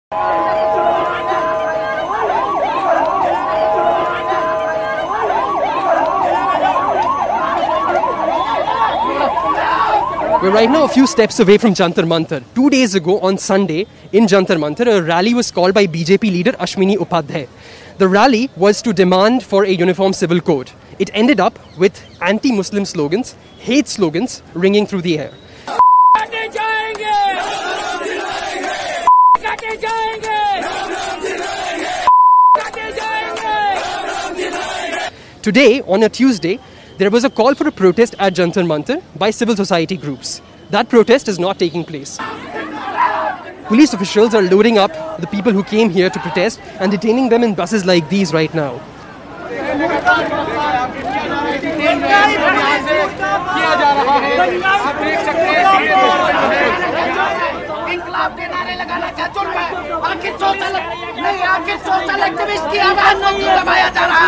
We're right now a few steps away from Jantar Mantar. 2 days ago, on Sunday, in Jantar Mantar, a rally was called by BJP leader Ashwini Upadhyay. The rally was to demand for a uniform civil code. It ended up with anti-Muslim slogans, hate slogans ringing through the air. Today, on a Tuesday, there was a call for a protest at Jantar Mantar by civil society groups. That protest is not taking place. Police officials are loading up the people who came here to protest and detaining them in buses like these right now. इंकलाब के नारे लगाना क्या जुर्म है? आखिर social activist की आवाज नहीं दबाया जा रहा है।